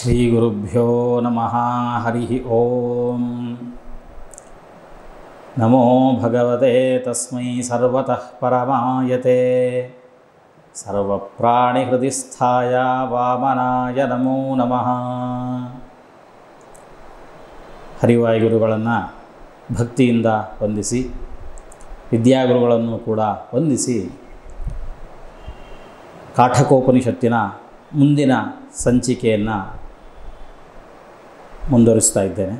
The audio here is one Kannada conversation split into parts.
ಶ್ರೀಗುರುಭ್ಯೋ ನಮಃ ಹರಿ ಓಂ ನಮೋ ಭಗವತೆ ತಸ್ಮೈ ಸರ್ವತಃ ಪರಮಾಯತೆ ಸರ್ವಪ್ರಾಣಿಹೃದಿಸ್ಥಾಯ ವಾಮನಾಯ ನಮೋ ನಮಃ. ಹರಿವಾಯುಗುರುಗಳನ್ನು ಭಕ್ತಿಯಿಂದ ವಂದಿಸಿ ವಿದ್ಯಾಗುರುಗಳನ್ನು ಕೂಡ ವಂದಿಸಿ ಕಾಠಕೋಪನಿಷತ್ತಿನ ಮುಂದಿನ ಸಂಚಿಕೆಯನ್ನು ಮುಂದುವರಿಸ್ತಾ ಇದ್ದೇನೆ.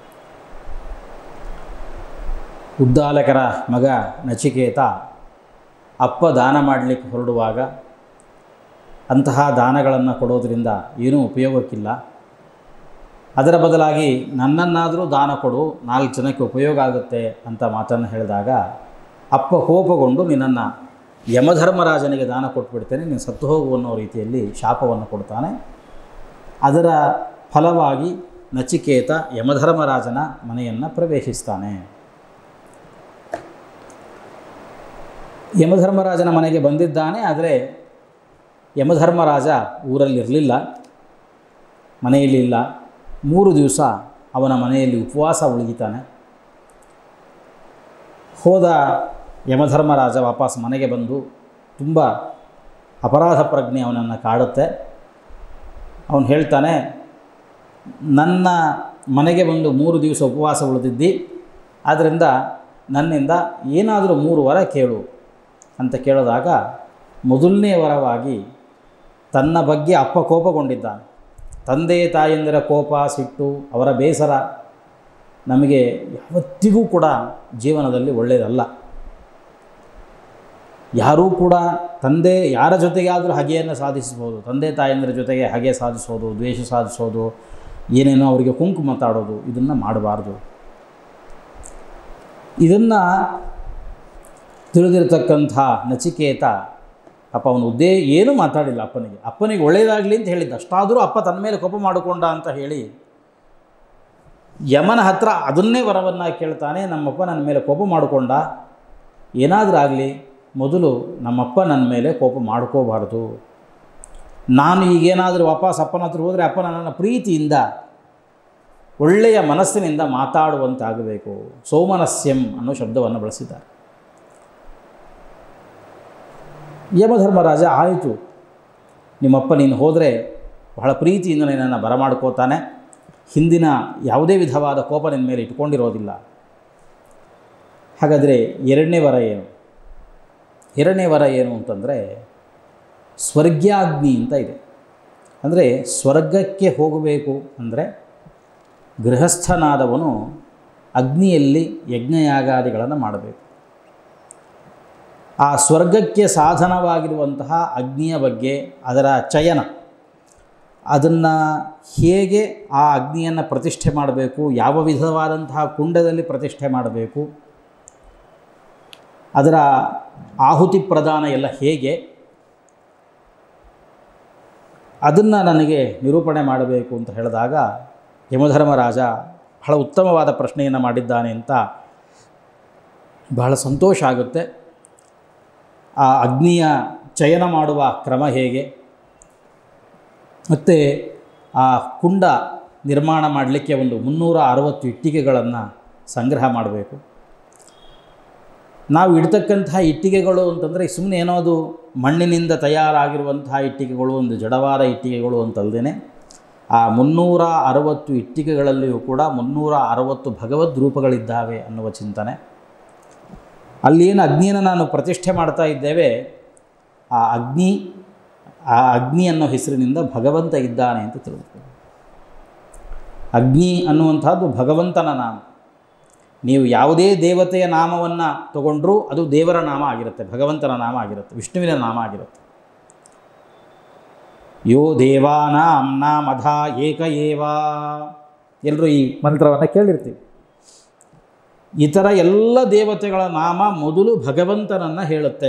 ಉದ್ದಾಲಕರ ಮಗ ನಚಿಕೇತ ಅಪ್ಪ ದಾನ ಮಾಡಲಿಕ್ಕೆ ಹೊರಡುವಾಗ ಅಂತಹ ದಾನಗಳನ್ನು ಕೊಡೋದರಿಂದ ಏನೂ ಉಪಯೋಗಕ್ಕಿಲ್ಲ, ಅದರ ಬದಲಾಗಿ ನನ್ನನ್ನಾದರೂ ದಾನ ಕೊಡು, 4 ಜನಕ್ಕೆ ಉಪಯೋಗ ಆಗುತ್ತೆ ಅಂತ ಮಾತನ್ನು ಹೇಳಿದಾಗ ಅಪ್ಪ ಕೋಪಗೊಂಡು ನಿನ್ನನ್ನು ಯಮಧರ್ಮರಾಜನಿಗೆ ದಾನ ಕೊಟ್ಬಿಡ್ತೇನೆ, ನೀನು ಸತ್ತು ಹೋಗು ಅನ್ನೋ ರೀತಿಯಲ್ಲಿ ಶಾಪವನ್ನು ಕೊಡ್ತಾನೆ. ಅದರ ಫಲವಾಗಿ ನಚಿಕೇತ ಯಮಧರ್ಮರಾಜನ ಮನೆಯನ್ನು ಪ್ರವೇಶಿಸ್ತಾನೆ. ಯಮಧರ್ಮರಾಜನ ಮನೆಗೆ ಬಂದಿದ್ದಾನೆ, ಆದರೆ ಯಮಧರ್ಮರಾಜ ಊರಲ್ಲಿರಲಿಲ್ಲ, ಮನೆಯಲ್ಲಿಲ್ಲ. 3 ದಿವಸ ಅವನ ಮನೆಯಲ್ಲಿ ಉಪವಾಸ ಉಳಿತಾನೆ. ಹೋದ ಯಮಧರ್ಮರಾಜ ವಾಪಸ್ ಮನೆಗೆ ಬಂದು ತುಂಬ ಅಪರಾಧ ಪ್ರಜ್ಞೆ ಅವನನ್ನು ಕಾಡುತ್ತೆ. ಅವನು ಹೇಳ್ತಾನೆ, ನನ್ನ ಮನೆಗೆ ಬಂದು 3 ದಿವಸ ಉಪವಾಸ ಉಳಿದಿದ್ದಿ, ಆದ್ದರಿಂದ ನನ್ನಿಂದ ಏನಾದರೂ 3 ವರ ಕೇಳು ಅಂತ ಕೇಳಿದಾಗ ಮೊದಲನೇ ವರವಾಗಿ ತನ್ನ ಬಗ್ಗೆ ಅಪ್ಪ ಕೋಪಗೊಂಡಿದ್ದಾನೆ. ತಂದೆ ತಾಯಂದಿರ ಕೋಪ, ಸಿಟ್ಟು, ಅವರ ಬೇಸರ ನಮಗೆ ಯಾವತ್ತಿಗೂ ಕೂಡ ಜೀವನದಲ್ಲಿ ಒಳ್ಳೆಯದಲ್ಲ. ಯಾರೂ ಕೂಡ ಯಾರ ಜೊತೆಗೆ ಆದರೂ ಹಗೆಯನ್ನು ಸಾಧಿಸ್ಬೋದು, ತಂದೆ ತಾಯಂದಿರ ಜೊತೆಗೆ ಹಗೆ ಸಾಧಿಸೋದು, ದ್ವೇಷ ಸಾಧಿಸೋದು, ಏನೇನೋ ಅವರಿಗೆ ಕುಂಕು ಮಾತಾಡೋದು, ಇದನ್ನು ಮಾಡಬಾರ್ದು. ಇದನ್ನು ತಿಳಿದಿರತಕ್ಕಂಥ ನಚಿಕೇತ ಅಪ್ಪ ಅವನು ಏನೂ ಮಾತಾಡಿಲ್ಲ. ಅಪ್ಪನಿಗೆ ಒಳ್ಳೆಯದಾಗಲಿ ಅಂತ ಹೇಳಿದ್ದ. ಅಷ್ಟಾದರೂ ಅಪ್ಪ ತನ್ನ ಮೇಲೆ ಕೋಪ ಮಾಡಿಕೊಂಡ ಅಂತ ಹೇಳಿ ಯಮನ ಹತ್ರ ಅದನ್ನೇ ವರವನ್ನು ಕೇಳ್ತಾನೆ. ನಮ್ಮಪ್ಪ ನನ್ನ ಮೇಲೆ ಕೋಪ ಮಾಡಿಕೊಂಡ, ಏನಾದರೂ ಆಗಲಿ ಮೊದಲು ನಮ್ಮಪ್ಪ ನನ್ನ ಮೇಲೆ ಕೋಪ ಮಾಡ್ಕೋಬಾರ್ದು. ನಾನು ಈಗೇನಾದರೂ ವಾಪಸ್ ಅಪ್ಪನ ಹತ್ರ ಹೋದರೆ ಅಪ್ಪ ನನ್ನನ್ನು ಪ್ರೀತಿಯಿಂದ ಒಳ್ಳೆಯ ಮನಸ್ಸಿನಿಂದ ಮಾತಾಡುವಂತಾಗಬೇಕು. ಸೌಮನಸ್ಯಂ ಅನ್ನೋ ಶಬ್ದವನ್ನು ಬಳಸಿದ್ದಾರೆ. ಯಮಧರ್ಮರಾಜ ಆಯಿತು, ನಿಮ್ಮಪ್ಪ ನೀನು ಹೋದರೆ ಬಹಳ ಪ್ರೀತಿಯಿಂದ ನಿನ್ನನ್ನು ಬರಮಾಡ್ಕೋತಾನೆ, ಹಿಂದಿನ ಯಾವುದೇ ವಿಧವಾದ ಕೋಪ ನಿನ್ನ ಮೇಲೆ ಇಟ್ಕೊಂಡಿರೋದಿಲ್ಲ. ಹಾಗಾದರೆ ಎರಡನೇ ವರ ಏನು ಅಂತಂದರೆ ಸ್ವರ್ಗ್ಯಾಗ್ನಿ ಅಂತ ಇದೆ. ಅಂದರೆ ಸ್ವರ್ಗಕ್ಕೆ ಹೋಗಬೇಕು ಅಂದರೆ ಗೃಹಸ್ಥನಾದವನು ಅಗ್ನಿಯಲ್ಲಿ ಯಜ್ಞಯಾಗಾದಿಗಳನ್ನು ಮಾಡಬೇಕು. ಆ ಸ್ವರ್ಗಕ್ಕೆ ಸಾಧನವಾಗಿರುವಂತಹ ಅಗ್ನಿಯ ಬಗ್ಗೆ, ಅದರ ಚಯನ, ಅದನ್ನು ಹೇಗೆ ಆ ಅಗ್ನಿಯನ್ನು ಪ್ರತಿಷ್ಠೆ ಮಾಡಬೇಕು, ಯಾವ ವಿಧವಾದಂತಹ ಕುಂಡದಲ್ಲಿ ಪ್ರತಿಷ್ಠೆ ಮಾಡಬೇಕು, ಅದರ ಆಹುತಿ ಪ್ರದಾನ ಎಲ್ಲ ಹೇಗೆ, ಅದನ್ನು ನನಗೆ ನಿರೂಪಣೆ ಮಾಡಬೇಕು ಅಂತ ಹೇಳಿದಾಗ ಯಮಧರ್ಮರಾಜ ಬಹಳ ಉತ್ತಮವಾದ ಪ್ರಶ್ನೆಯನ್ನು ಮಾಡಿದ್ದಾನೆ ಅಂತ ಬಹಳ ಸಂತೋಷ ಆಗುತ್ತೆ. ಆ ಅಗ್ನಿಯ ಚಯನ ಮಾಡುವ ಕ್ರಮ ಹೇಗೆ, ಮತ್ತು ಆ ಕುಂಡ ನಿರ್ಮಾಣ ಮಾಡಲಿಕ್ಕೆ ಒಂದು 360 ಇಟ್ಟಿಗೆಗಳನ್ನು ಸಂಗ್ರಹ ಮಾಡಬೇಕು. ನಾವು ಇಡ್ತಕ್ಕಂತಹ ಇಟ್ಟಿಗೆಗಳು ಅಂತಂದರೆ ಸುಮ್ಮನೆ ಏನೋದು ಮಣ್ಣಿನಿಂದ ತಯಾರಾಗಿರುವಂತಹ ಇಟ್ಟಿಗೆಗಳು, ಒಂದು ಜಡವಾದ ಇಟ್ಟಿಗೆಗಳು ಅಂತಲ್ಲದೇ ಆ 360 ಇಟ್ಟಿಗೆಗಳಲ್ಲಿಯೂ ಕೂಡ 360 ಭಗವದ್ ರೂಪಗಳಿದ್ದಾವೆ ಅನ್ನುವ ಚಿಂತನೆ. ಅಲ್ಲಿ ಏನು ಅಗ್ನಿಯನ್ನು ನಾನು ಪ್ರತಿಷ್ಠೆ ಮಾಡ್ತಾ ಇದ್ದೇವೆ, ಆ ಅಗ್ನಿ ಅನ್ನೋ ಹೆಸರಿನಿಂದ ಭಗವಂತ ಇದ್ದಾನೆ ಅಂತ ತಿಳ್ಕೊಳ್ಳಿ. ಅಗ್ನಿ ಅನ್ನುವಂಥದ್ದು ಭಗವಂತನ ನಾಮ. ನೀವು ಯಾವುದೇ ದೇವತೆಯ ನಾಮವನ್ನು ತಗೊಂಡ್ರೂ ಅದು ದೇವರ ನಾಮ ಆಗಿರುತ್ತೆ, ಭಗವಂತನ ನಾಮ ಆಗಿರುತ್ತೆ, ವಿಷ್ಣುವಿನ ನಾಮ ಆಗಿರುತ್ತೆ. ಯೋ ದೇವಾನಾಂ ನಾಮಧ ಏಕ ಏವ. ಎಲ್ಲರೂ ಈ ಮಂತ್ರವನ್ನು ಕೇಳಿರ್ತೀವಿ. ಇತರ ಎಲ್ಲ ದೇವತೆಗಳ ನಾಮ ಮೊದಲು ಭಗವಂತನನ್ನು ಹೇಳುತ್ತೆ.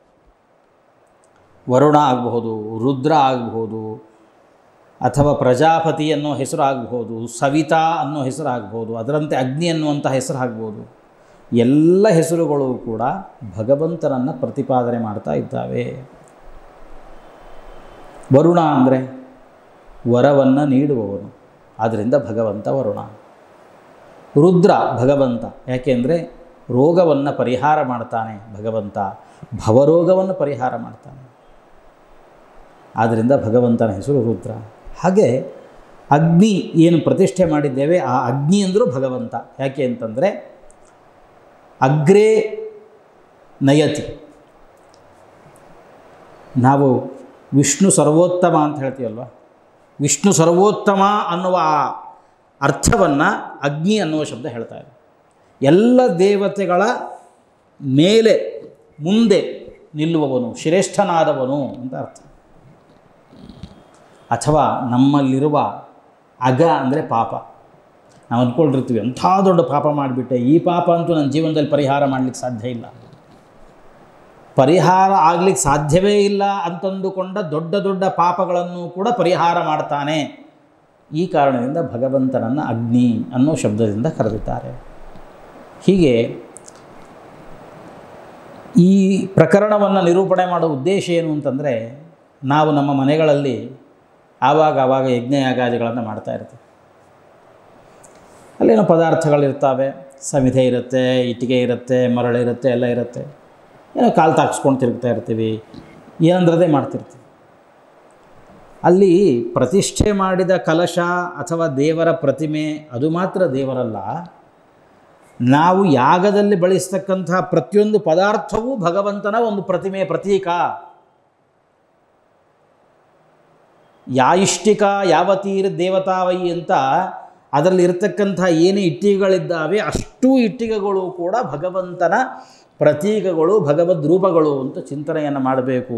ವರುಣ ಆಗಬಹುದು, ರುದ್ರ ಆಗಬಹುದು, ಅಥವಾ ಪ್ರಜಾಪತಿ ಅನ್ನೋ ಹೆಸರು ಆಗಬಹುದು, ಸವಿತಾ ಅನ್ನೋ ಹೆಸರು ಆಗಬಹುದು, ಅದರಂತೆ ಅಗ್ನಿ ಅನ್ನುವಂಥ ಹೆಸರು ಆಗ್ಬೋದು. ಎಲ್ಲ ಹೆಸರುಗಳು ಕೂಡ ಭಗವಂತನನ್ನು ಪ್ರತಿಪಾದನೆ ಮಾಡ್ತಾ ಇದ್ದಾವೆ. ವರುಣ ಅಂದರೆ ವರವನ್ನು ನೀಡುವವನು. ಆದ್ದರಿಂದ ಭಗವಂತ ವರುಣ. ರುದ್ರ ಭಗವಂತ, ಯಾಕೆಂದರೆ ರೋಗವನ್ನು ಪರಿಹಾರ ಮಾಡ್ತಾನೆ ಭಗವಂತ, ಭವರೋಗವನ್ನು ಪರಿಹಾರ ಮಾಡ್ತಾನೆ. ಆದ್ದರಿಂದ ಭಗವಂತನ ಹೆಸರು ರುದ್ರ. ಹಾಗೆ ಅಗ್ನಿ ಏನು ಪ್ರತಿಷ್ಠೆ ಮಾಡಿದ್ದೇವೆ, ಆ ಅಗ್ನಿ ಅಂದರೂ ಭಗವಂತ. ಯಾಕೆ ಅಂತಂದರೆ ಅಗ್ರೇ ನಯತಿ. ನಾವು ವಿಷ್ಣು ಸರ್ವೋತ್ತಮ ಅಂತ ಹೇಳ್ತೀವಲ್ವ, ವಿಷ್ಣು ಸರ್ವೋತ್ತಮ ಅನ್ನುವ ಆ ಅರ್ಥವನ್ನು ಅಗ್ನಿ ಅನ್ನುವ ಶಬ್ದ ಹೇಳ್ತಾ ಇದೆ. ಎಲ್ಲ ದೇವತೆಗಳ ಮೇಲೆ ಮುಂದೆ ನಿಲ್ಲುವವನು, ಶ್ರೇಷ್ಠನಾದವನು ಅಂತ ಅರ್ಥ. ಅಥವಾ ನಮ್ಮಲ್ಲಿರುವ ಅಗ ಅಂದರೆ ಪಾಪ. ನಾವು ಅಂದ್ಕೊಂಡಿರ್ತೀವಿ ಅಂಥ ದೊಡ್ಡ ಪಾಪ ಮಾಡಿಬಿಟ್ಟೆ, ಈ ಪಾಪ ಅಂತೂ ನನ್ನ ಜೀವನದಲ್ಲಿ ಪರಿಹಾರ ಮಾಡಲಿಕ್ಕೆ ಸಾಧ್ಯ ಇಲ್ಲ, ಪರಿಹಾರ ಆಗಲಿಕ್ಕೆ ಸಾಧ್ಯವೇ ಇಲ್ಲ ಅಂತಂದುಕೊಂಡ ದೊಡ್ಡ ದೊಡ್ಡ ಪಾಪಗಳನ್ನು ಕೂಡ ಪರಿಹಾರ ಮಾಡ್ತಾನೆ. ಈ ಕಾರಣದಿಂದ ಭಗವಂತನನ್ನು ಅಗ್ನಿ ಅನ್ನೋ ಶಬ್ದದಿಂದ ಕರೆದಿದ್ದಾರೆ. ಹೀಗೆ ಈ ಪ್ರಕರಣವನ್ನು ನಿರೂಪಣೆ ಮಾಡೋ ಉದ್ದೇಶ ಏನು ಅಂತಂದರೆ, ನಾವು ನಮ್ಮ ಮನೆಗಳಲ್ಲಿ ಆವಾಗ ಯಜ್ಞಯಾಗಾದಿಗಳನ್ನು ಮಾಡ್ತಾ ಇರ್ತೀವಿ. ಅಲ್ಲೇನೋ ಪದಾರ್ಥಗಳಿರ್ತವೆ, ಸಮಿಧೆ ಇರುತ್ತೆ, ಇಟ್ಟಿಗೆ ಇರುತ್ತೆ, ಮರಳಿರುತ್ತೆ, ಎಲ್ಲ ಇರುತ್ತೆ. ಏನೋ ಕಾಲು ತಾಕ್ಸ್ಕೊಂಡು ತಿರುಗ್ತಾ ಇರ್ತೀವಿ, ಏನಂದ್ರದೇ ಮಾಡ್ತಿರ್ತೀವಿ. ಅಲ್ಲಿ ಪ್ರತಿಷ್ಠೆ ಮಾಡಿದ ಕಲಶ ಅಥವಾ ದೇವರ ಪ್ರತಿಮೆ ಅದು ಮಾತ್ರ ದೇವರಲ್ಲ, ನಾವು ಯಾಗದಲ್ಲಿ ಬಳಸ್ತಕ್ಕಂಥ ಪ್ರತಿಯೊಂದು ಪದಾರ್ಥವೂ ಭಗವಂತನ ಒಂದು ಪ್ರತಿಮೆ, ಪ್ರತೀಕ. ಯಾಯಿಷ್ಟಿಕ ಯಾವತೀರ್ ದೇವತಾವೈ ಅಂತ ಅದರಲ್ಲಿ ಇರತಕ್ಕಂಥ ಏನೇ ಇಟ್ಟಿಗೆಗಳಿದ್ದಾವೆ ಅಷ್ಟೂ ಇಟ್ಟಿಗೆಗಳು ಕೂಡ ಭಗವಂತನ ಪ್ರತೀಕಗಳು, ಭಗವದ್ ರೂಪಗಳು ಅಂತ ಚಿಂತನೆಯನ್ನು ಮಾಡಬೇಕು.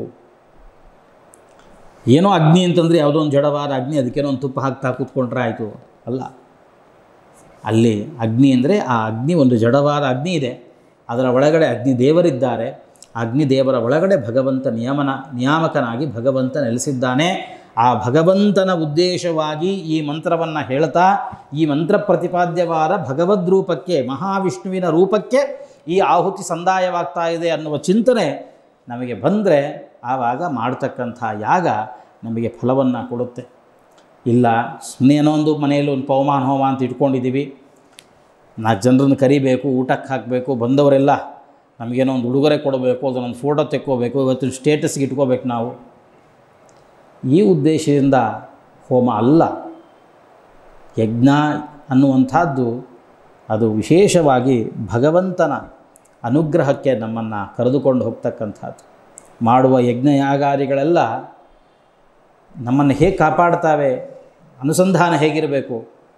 ಏನೋ ಅಗ್ನಿ ಅಂತಂದರೆ ಯಾವುದೋ ಒಂದು ಜಡವಾದ ಅಗ್ನಿ, ಅದಕ್ಕೇನೋ ಒಂದು ತುಪ್ಪ ಹಾಕ್ತಾ ಕೂತ್ಕೊಂಡ್ರೆ ಆಯಿತು, ಅಲ್ಲ. ಅಲ್ಲಿ ಅಗ್ನಿ ಅಂದರೆ ಆ ಅಗ್ನಿ ಒಂದು ಜಡವಾದ ಅಗ್ನಿ ಇದೆ, ಅದರ ಒಳಗಡೆ ಅಗ್ನಿ ದೇವರಿದ್ದಾರೆ. ಅಗ್ನಿ ದೇವರ ಒಳಗಡೆ ಭಗವಂತ ನಿಯಾಮಕನಾಗಿ ಭಗವಂತ ನೆಲೆಸಿದ್ದಾನೆ. ಆ ಭಗವಂತನ ಉದ್ದೇಶವಾಗಿ ಈ ಮಂತ್ರವನ್ನು ಹೇಳ್ತಾ, ಈ ಮಂತ್ರ ಪ್ರತಿಪಾದ್ಯವಾದ ಭಗವದ್ರೂಪಕ್ಕೆ, ಮಹಾವಿಷ್ಣುವಿನ ರೂಪಕ್ಕೆ ಈ ಆಹುತಿ ಸಂದಾಯವಾಗ್ತಾ ಇದೆ ಅನ್ನುವ ಚಿಂತನೆ ನಮಗೆ ಬಂದರೆ ಆವಾಗ ಮಾಡ್ತಕ್ಕಂಥ ಯಾಗ ನಮಗೆ ಫಲವನ್ನು ಕೊಡುತ್ತೆ. ಇಲ್ಲ ಸುಮ್ಮನೆ ಏನೋ ಒಂದು ಮನೆಯಲ್ಲಿ ಒಂದು ಪವಮಾನ ಹೋಮ ಅಂತ ಇಟ್ಕೊಂಡಿದ್ದೀವಿ, 4 ಜನರನ್ನು ಕರಿಬೇಕು, ಊಟಕ್ಕೆ ಹಾಕಬೇಕು, ಬಂದವರೆಲ್ಲ ನಮಗೇನೋ ಒಂದು ಉಡುಗೊರೆ ಕೊಡಬೇಕು, ಅದನ್ನೊಂದು ಫೋಟೋ ತೆಕ್ಕೋಬೇಕು, ಇವತ್ತಿನ ಸ್ಟೇಟಸ್ಗೆ ಇಟ್ಕೋಬೇಕು ನಾವು, ಈ ಉದ್ದೇಶದಿಂದ ಹೋಮ ಅಲ್ಲ. ಯಜ್ಞ ಅನ್ನುವಂಥದ್ದು ಅದು ವಿಶೇಷವಾಗಿ ಭಗವಂತನ ಅನುಗ್ರಹಕ್ಕೆ ನಮ್ಮನ್ನು ಕರೆದುಕೊಂಡು ಹೋಗ್ತಕ್ಕಂಥದ್ದು. ಮಾಡುವ ಯಜ್ಞಯಾಗಾದಿಗಳೆಲ್ಲ ನಮ್ಮನ್ನು ಹೇಗೆ ಕಾಪಾಡ್ತಾವೆ, ಅನುಸಂಧಾನ ಹೇಗಿರಬೇಕು,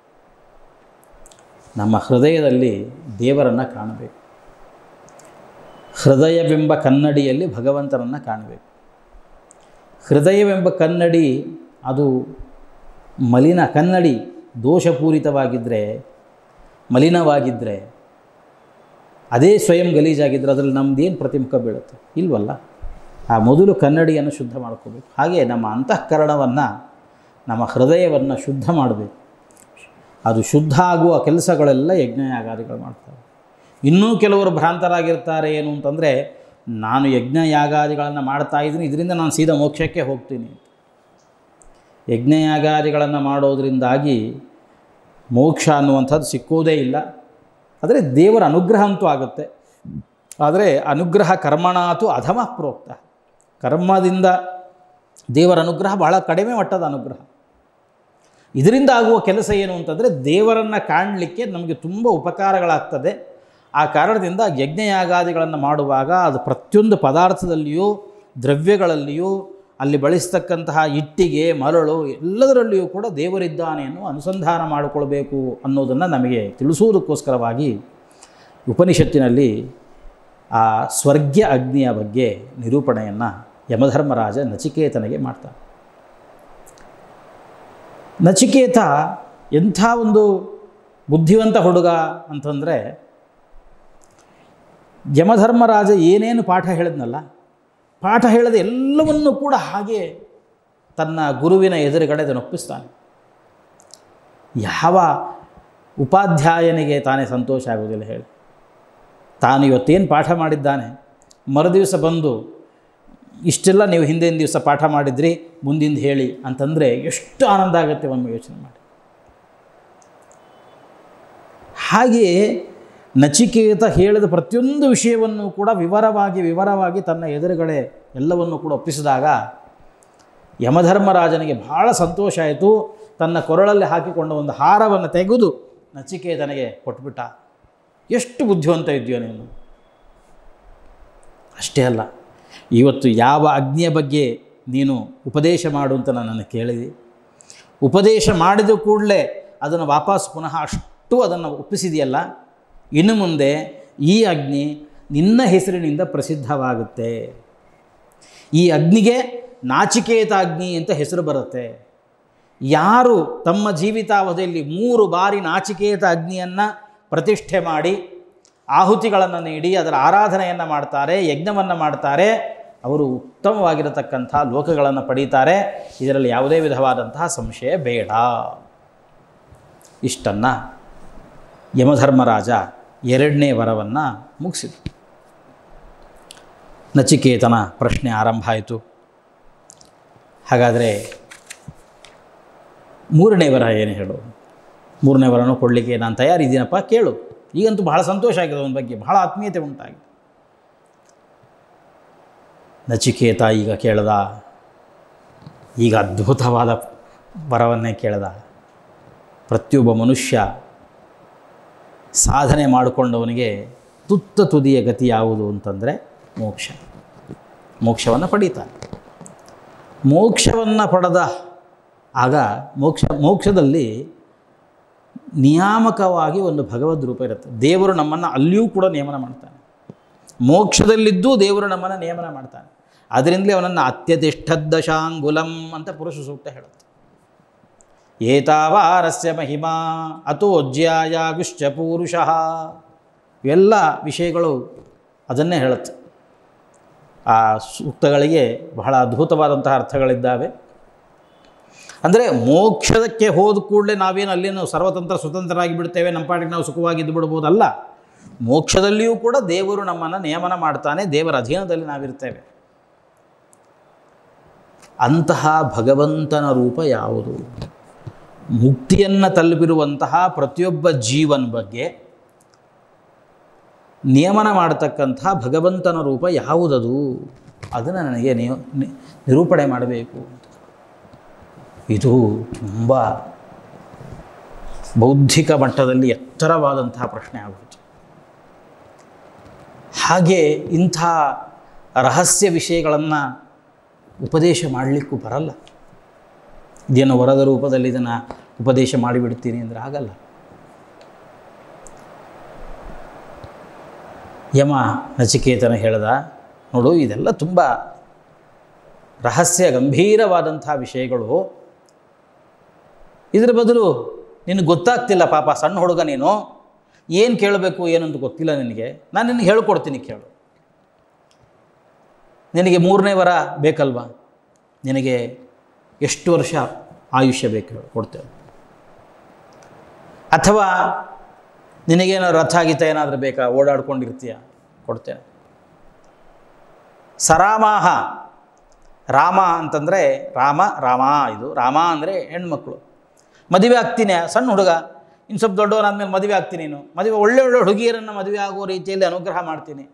ನಮ್ಮ ಹೃದಯದಲ್ಲಿ ದೇವರನ್ನು ಕಾಣಬೇಕು. ಹೃದಯವೆಂಬ ಕನ್ನಡಿಯಲ್ಲಿ ಭಗವಂತನನ್ನು ಕಾಣಬೇಕು. ಹೃದಯವೆಂಬ ಕನ್ನಡಿ ಅದು ಕನ್ನಡಿ ದೋಷಪೂರಿತವಾಗಿದ್ದರೆ, ಮಲಿನವಾಗಿದ್ದರೆ, ಅದೇ ಸ್ವಯಂ ಗಲೀಜಾಗಿದ್ದರೆ ಅದರಲ್ಲಿ ನಮ್ಮದೇನು ಪ್ರತಿಮುಖ ಬೀಳುತ್ತೆ? ಇಲ್ವಲ್ಲ. ಆ ಮೊದಲು ಕನ್ನಡಿಯನ್ನು ಶುದ್ಧ ಮಾಡ್ಕೋಬೇಕು. ಹಾಗೆ ನಮ್ಮ ಅಂತಃಕರಣವನ್ನು, ನಮ್ಮ ಹೃದಯವನ್ನು ಶುದ್ಧ ಮಾಡಬೇಕು. ಅದು ಶುದ್ಧ ಆಗುವ ಕೆಲಸಗಳೆಲ್ಲ ಯಜ್ಞಯಾಗಾದಿಗಳು ಮಾಡ್ತಾರೆ. ಇನ್ನೂ ಕೆಲವರು ಭ್ರಾಂತರಾಗಿರ್ತಾರೆ. ಏನು ಅಂತಂದರೆ, ನಾನು ಯಜ್ಞಯಾಗಾದಿಗಳನ್ನು ಮಾಡ್ತಾಯಿದ್ದೀನಿ, ಇದರಿಂದ ನಾನು ಸೀದಾ ಮೋಕ್ಷಕ್ಕೆ ಹೋಗ್ತೀನಿ. ಯಜ್ಞಯಾಗಾದಿಗಳನ್ನು ಮಾಡೋದರಿಂದಾಗಿ ಮೋಕ್ಷ ಅನ್ನುವಂಥದ್ದು ಸಿಕ್ಕುವುದೇ ಇಲ್ಲ. ಆದರೆ ದೇವರ ಅನುಗ್ರಹ ಅಂತೂ ಆಗುತ್ತೆ. ಆದರೆ ಅನುಗ್ರಹ ಕರ್ಮಣಾತು ಅಧಮ ಪ್ರೋಕ್ತ. ಕರ್ಮದಿಂದ ದೇವರ ಅನುಗ್ರಹ ಬಹಳ ಕಡಿಮೆ ಮಟ್ಟದ ಅನುಗ್ರಹ. ಇದರಿಂದ ಆಗುವ ಕೆಲಸ ಏನು ಅಂತಂದರೆ, ದೇವರನ್ನು ಕಾಣಲಿಕ್ಕೆ ನಮಗೆ ತುಂಬ ಉಪಕಾರಗಳಾಗ್ತದೆ. ಆ ಕಾರಣದಿಂದ ಯಜ್ಞಯಾಗಾದಿಗಳನ್ನು ಮಾಡುವಾಗ ಅದು ಪ್ರತಿಯೊಂದು ಪದಾರ್ಥದಲ್ಲಿಯೂ, ದ್ರವ್ಯಗಳಲ್ಲಿಯೂ, ಅಲ್ಲಿ ಬಳಸ್ತಕ್ಕಂತಹ ಇಟ್ಟಿಗೆ, ಮರಳು ಎಲ್ಲದರಲ್ಲಿಯೂ ಕೂಡ ದೇವರಿದ್ದಾನೆ ಅನ್ನೋ ಅನುಸಂಧಾನ ಮಾಡಿಕೊಳ್ಬೇಕು ಅನ್ನೋದನ್ನು ನಮಗೆ ತಿಳಿಸುವುದಕ್ಕೋಸ್ಕರವಾಗಿ ಉಪನಿಷತ್ತಿನಲ್ಲಿ ಆ ಸ್ವರ್ಗ್ಯ ಅಗ್ನಿಯ ಬಗ್ಗೆ ನಿರೂಪಣೆಯನ್ನು ಯಮಧರ್ಮರಾಜ ನಚಿಕೇತನಿಗೆ ಮಾಡ್ತಾನೆ. ನಚಿಕೇತ ಎಂಥ ಒಂದು ಬುದ್ಧಿವಂತ ಹುಡುಗ ಅಂತಂದರೆ, ಯಮಧರ್ಮರಾಜ ಏನೇನು ಪಾಠ ಹೇಳಿದ್ನಲ್ಲ, ಪಾಠ ಹೇಳದೆ ಎಲ್ಲವನ್ನೂ ಕೂಡ ಹಾಗೆ ತನ್ನ ಗುರುವಿನ ಎದುರುಗಡೆ ಅದನ್ನು ಒಪ್ಪಿಸ್ತಾನೆ. ಯಾವ ಉಪಾಧ್ಯಾಯನಿಗೆ ತಾನೇ ಸಂತೋಷ ಆಗೋದಿಲ್ಲ ಹೇಳಿ? ತಾನು ಇವತ್ತೇನು ಪಾಠ ಮಾಡಿದ್ದಾನೆ, ಮರುದಿವಸ ಬಂದು ಇಷ್ಟೆಲ್ಲ ನೀವು ಹಿಂದಿನ ದಿವಸ ಪಾಠ ಮಾಡಿದ್ರಿ, ಮುಂದಿಂದ ಹೇಳಿ ಅಂತಂದರೆ ಎಷ್ಟು ಆನಂದ ಆಗುತ್ತೆ ಒಮ್ಮೆ ಯೋಚನೆ ಮಾಡಿ. ಹಾಗೆಯೇ ನಚಿಕೇತ ಹೇಳಿದ ಪ್ರತಿಯೊಂದು ವಿಷಯವನ್ನು ಕೂಡ ವಿವರವಾಗಿ ತನ್ನ ಎದುರುಗಡೆ ಎಲ್ಲವನ್ನು ಕೂಡ ಒಪ್ಪಿಸಿದಾಗ ಯಮಧರ್ಮರಾಜನಿಗೆ ಬಹಳ ಸಂತೋಷ ಆಯಿತು. ತನ್ನ ಕೊರಳಲ್ಲಿ ಹಾಕಿಕೊಂಡ ಒಂದು ಹಾರವನ್ನು ತೆಗೆದು ನಚಿಕೇತನಿಗೆ ಕೊಟ್ಬಿಟ್ಟ. ಎಷ್ಟು ಬುದ್ಧಿವಂತ ಇದೆಯೋ ನೀನು. ಅಷ್ಟೇ ಅಲ್ಲ, ಇವತ್ತು ಯಾವ ಅಗ್ನಿಯ ಬಗ್ಗೆ ನೀನು ಉಪದೇಶ ಮಾಡು ಅಂತ ನನ್ನನ್ನು ಕೇಳಿದೆ, ಉಪದೇಶ ಮಾಡಿದ ಕೂಡಲೇ ಅದನ್ನು ವಾಪಸ್ ಪುನಃ ಅಷ್ಟು ಅದನ್ನು ಒಪ್ಪಿಸಿದೆಯಲ್ಲ, ಇನ್ನು ಮುಂದೆ ಈ ಅಗ್ನಿ ನಿನ್ನ ಹೆಸರಿನಿಂದ ಪ್ರಸಿದ್ಧವಾಗುತ್ತೆ. ಈ ಅಗ್ನಿಗೆ ನಾಚಿಕೇತ ಅಗ್ನಿ ಅಂತ ಹೆಸರು ಬರುತ್ತೆ. ಯಾರು ತಮ್ಮ ಜೀವಿತಾವಧಿಯಲ್ಲಿ 3 ಬಾರಿ ನಾಚಿಕೇತ ಅಗ್ನಿಯನ್ನು ಪ್ರತಿಷ್ಠೆ ಮಾಡಿ ಆಹುತಿಗಳನ್ನು ನೀಡಿ ಅದರ ಆರಾಧನೆಯನ್ನು ಮಾಡ್ತಾರೆ, ಯಜ್ಞವನ್ನು ಮಾಡ್ತಾರೆ, ಅವರು ಉತ್ತಮವಾಗಿರತಕ್ಕಂಥ ಲೋಕಗಳನ್ನು ಪಡೀತಾರೆ. ಇದರಲ್ಲಿ ಯಾವುದೇ ವಿಧವಾದಂತಹ ಸಂಶಯ ಬೇಡ. ಇಷ್ಟನ್ನು ಯಮಧರ್ಮರಾಜ 2ನೇ ವರವನ್ನು ಮುಗಿಸಿದ. ನಚಿಕೇತನ ಪ್ರಶ್ನೆ ಆರಂಭ ಆಯಿತು. ಹಾಗಾದರೆ 3ನೇ ವರ ಏನು ಹೇಳು? 3ನೇ ವರನೂ ಕೊಡಲಿಕ್ಕೆ ನಾನು ತಯಾರಿದ್ದೀನಪ್ಪ, ಕೇಳು. ಈಗಂತೂ ಬಹಳ ಸಂತೋಷ ಆಗಿದೆ, ಅವನ ಬಗ್ಗೆ ಬಹಳ ಆತ್ಮೀಯತೆ ಉಂಟಾಗಿದೆ. ನಚಿಕೇತ ಈಗ ಕೇಳ್ದ, ಈಗ ಅದ್ಭುತವಾದ ವರವನ್ನೇ ಕೇಳ್ದ. ಪ್ರತಿಯೊಬ್ಬ ಮನುಷ್ಯ ಸಾಧನೆ ಮಾಡಿಕೊಂಡವನಿಗೆ ತುದಿಯ ಗತಿ ಯಾವುದು ಅಂತಂದರೆ ಮೋಕ್ಷವನ್ನು ಪಡೀತಾನೆ. ಮೋಕ್ಷವನ್ನು ಪಡೆದ ಆಗ ಮೋಕ್ಷದಲ್ಲಿ ನಿಯಾಮಕವಾಗಿ ಒಂದು ಭಗವದ್ ರೂಪ ಇರುತ್ತೆ. ದೇವರು ನಮ್ಮನ್ನು ಅಲ್ಲಿಯೂ ಕೂಡ ನೇಮನ ಮಾಡ್ತಾನೆ. ಮೋಕ್ಷದಲ್ಲಿದ್ದೂ ದೇವರು ನಮ್ಮನ್ನು ನೇಮನ ಮಾಡ್ತಾನೆ. ಅದರಿಂದಲೇ ಅವನನ್ನು ಅತ್ಯತಿಷ್ಠದ್ದಶಾಂಗುಲಂ ಅಂತ ಪುರುಷ ಸೂಕ್ತ ಹೇಳುತ್ತೆ. ಏತಾವಾರಸ್ಯ ಮಹಿಮಾ ಅತೋಜ್ಯಾಯಾಗುಶ್ಚ ಪೂರುಷಃ, ಇವೆಲ್ಲ ವಿಷಯಗಳು ಅದನ್ನೇ ಹೇಳುತ್ತೆ. ಆ ಸೂಕ್ತಗಳಿಗೆ ಬಹಳ ಅದ್ಭುತವಾದಂತಹ ಅರ್ಥಗಳಿದ್ದಾವೆ. ಅಂದರೆ ಮೋಕ್ಷಕ್ಕೆ ಹೋದ ಕೂಡಲೇ ನಾವೇನು ಅಲ್ಲೇನು ಸರ್ವತಂತ್ರ ಸ್ವತಂತ್ರರಾಗಿ ಬಿಡ್ತೇವೆ, ನಮ್ಮ ಪಾಟಿಗೆ ನಾವು ಸುಖವಾಗಿದ್ದು ಬಿಡ್ಬೋದಲ್ಲ. ಮೋಕ್ಷದಲ್ಲಿಯೂ ಕೂಡ ದೇವರು ನಮ್ಮನ್ನು ನೇಮನ ಮಾಡ್ತಾನೆ, ದೇವರ ಅಧೀನದಲ್ಲಿ ನಾವಿರ್ತೇವೆ. ಅಂತಹ ಭಗವಂತನ ರೂಪ ಯಾವುದು? ಮುಕ್ತಿಯನ್ನು ತಲುಪಿರುವಂತಹ ಪ್ರತಿಯೊಬ್ಬ ಜೀವನ ಬಗ್ಗೆ ನೇಮನ ಮಾಡತಕ್ಕಂಥ ಭಗವಂತನ ರೂಪ ಯಾವುದದು? ಅದನ್ನು ನನಗೆ ನೀವು ನಿರೂಪಣೆ ಮಾಡಬೇಕು. ಇದು ತುಂಬ ಬೌದ್ಧಿಕ ಮಟ್ಟದಲ್ಲಿ ಎತ್ತರವಾದಂತಹ ಪ್ರಶ್ನೆ ಆಗುತ್ತೆ. ಹಾಗೆ ಇಂಥ ರಹಸ್ಯ ವಿಷಯಗಳನ್ನು ಉಪದೇಶ ಮಾಡಲಿಕ್ಕೂ ಬರಲ್ಲ. ಇದೇನು ವರದ ರೂಪದಲ್ಲಿ ಇದನ್ನು ಉಪದೇಶ ಮಾಡಿಬಿಡ್ತೀನಿ ಅಂದರೆ ಆಗಲ್ಲ. ಯಮ ನಚಿಕೇತನ ಹೇಳ್ದ, ನೋಡು ಇದೆಲ್ಲ ತುಂಬ ರಹಸ್ಯ ಗಂಭೀರವಾದಂಥ ವಿಷಯಗಳು. ಇದರ ಬದಲು ನಿನಗೆ ಗೊತ್ತಾಗ್ತಿಲ್ಲ, ಪಾಪ ಸಣ್ಣ ಹುಡುಗ ನೀನು, ಏನು ಕೇಳಬೇಕು ಏನಂತ ಗೊತ್ತಿಲ್ಲ ನಿನಗೆ. ನಾನು ನಿನಗೆ ಹೇಳ್ಕೊಡ್ತೀನಿ, ಕೇಳು. ನಿನಗೆ 3ನೇ ವರ ಬೇಕಲ್ವಾ? ನಿನಗೆ ಎಷ್ಟು ವರ್ಷ ಆಯುಷ್ಯ ಬೇಕು ಹೇಳು, ಕೊಡ್ತೇವೆ. ಅಥವಾ ನಿನಗೇನೋ ರಥ ಗೀತ ಏನಾದರೂ ಬೇಕಾ, ಓಡಾಡ್ಕೊಂಡಿರ್ತೀಯ, ಕೊಡ್ತೇನೆ. ಸರಾಮಾಹ, ರಾಮ ಅಂತಂದರೆ ರಾಮ, ಇದು ರಾಮ ಅಂದರೆ ಹೆಣ್ಮಕ್ಳು. ಮದುವೆ ಆಗ್ತೀನಿ, ಸಣ್ಣ ಹುಡುಗ, ಇನ್ನು ಸ್ವಲ್ಪ ದೊಡ್ಡವನಾದ್ಮೇಲೆ ಮದುವೆ ಆಗ್ತೀನಿ. ನೀನು ಮದುವೆ ಒಳ್ಳೆ ಹುಡುಗಿಯರನ್ನು ಮದುವೆ ಆಗೋ ರೀತಿಯಲ್ಲಿ ಅನುಗ್ರಹ ಮಾಡ್ತೀನಿ.